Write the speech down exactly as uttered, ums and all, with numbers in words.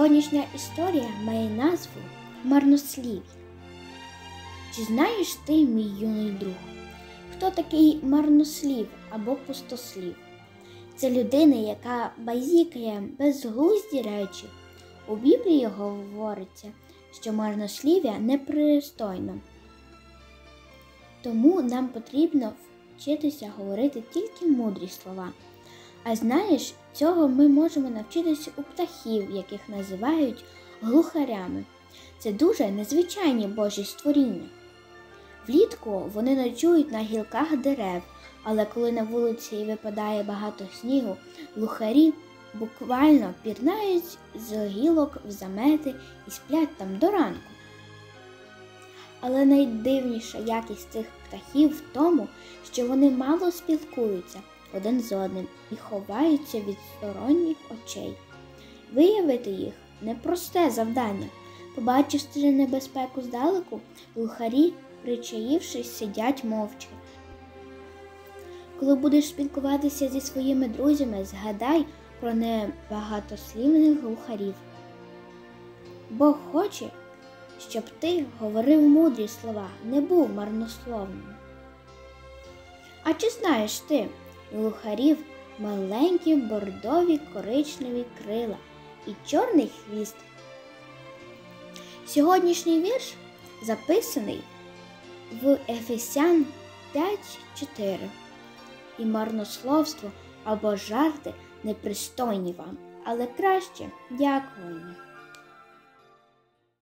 Сьогоднішня історія має назву «Марнослів'я». Чи знаєш ти, мій юний друг, хто такий марнослів або пустослів? Це людина, яка базікає безглузді речі. У Біблії говориться, що марнослів'я непристойно. Тому нам потрібно вчитися говорити тільки мудрі слова. А знаєш, цього ми можемо навчитися у птахів, яких називають глухарями. Це дуже незвичайні Божі створіння. Влітку вони ночують на гілках дерев, але коли на вулиці випадає багато снігу, глухарі буквально пірнають з гілок в замети і сплять там до ранку. Але найдивніша якість цих птахів в тому, що вони мало спілкуються один з одним і ховаються від сторонніх очей. Виявити їх – непросте завдання. Побачивши небезпеку здалеку, глухарі, причаївшись, сидять мовчки. Коли будеш спілкуватися зі своїми друзями, згадай про небагатослівних глухарів. Бог хоче, щоб ти говорив мудрі слова, не був марнословним. А чи знаєш ти, глухарів маленькі бордові коричневі крила і чорний хвіст? Сьогоднішній вірш записаний в Ефесян п'ять чотири. І марнословство або жарти непристойні вам, але краще дякування.